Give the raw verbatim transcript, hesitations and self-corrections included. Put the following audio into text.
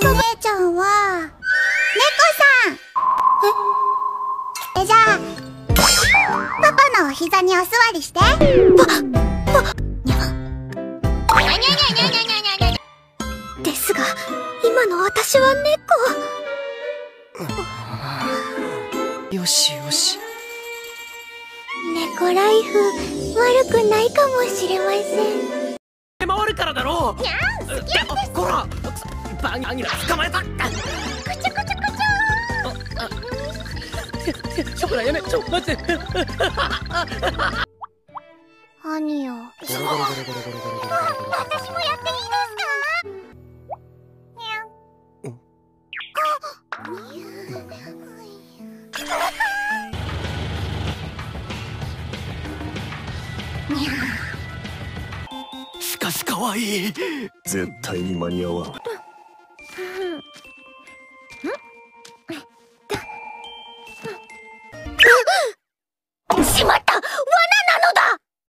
姉ちゃんは猫さん。ええ、じゃあパパのお膝にお座りして。パパにゃにゃにゃにゃにゃにゃにゃ。ですが今の私は猫。 よしよし。 猫ライフ悪くないかもしれません。 回るからだろう。 にゃん、好きです。 こらバニラ捕まえた。 くちゃくちゃくちゃ。 ちょっとやめちょ待って。 ハニよ。私もやっていいですか？にゃん。 しかし可愛い。 絶対に間に合わん。